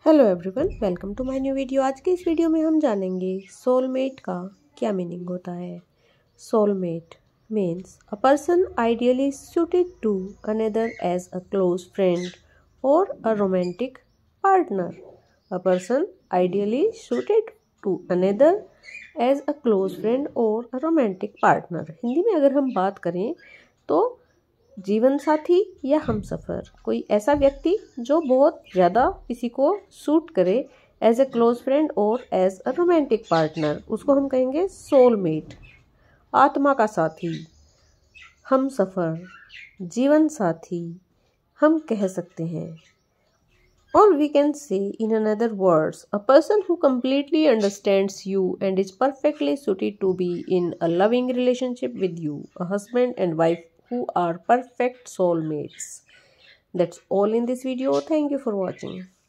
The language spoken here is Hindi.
Hello everyone, welcome to my new video. आज के इस वीडियो में हम जानेंगे सोलमेट का क्या मीनिंग होता है। Soulmate means a person ideally suited to another as a close friend और a romantic partner. A person ideally suited to another as a close friend और अ रोमांटिक पार्टनर। हिंदी में अगर हम बात करें तो जीवन साथी या हमसफ़र, कोई ऐसा व्यक्ति जो बहुत ज़्यादा किसी को सूट करे एज ए क्लोज फ्रेंड और एज अ रोमांटिक पार्टनर, उसको हम कहेंगे सोलमेट। आत्मा का साथी, हमसफ़र, जीवन साथी हम कह सकते हैं। और we can say in another words, a person who completely understands you and is perfectly suited to be in a loving relationship with you, a husband and wife who are perfect soulmates. That's all in this video. Thank you for watching.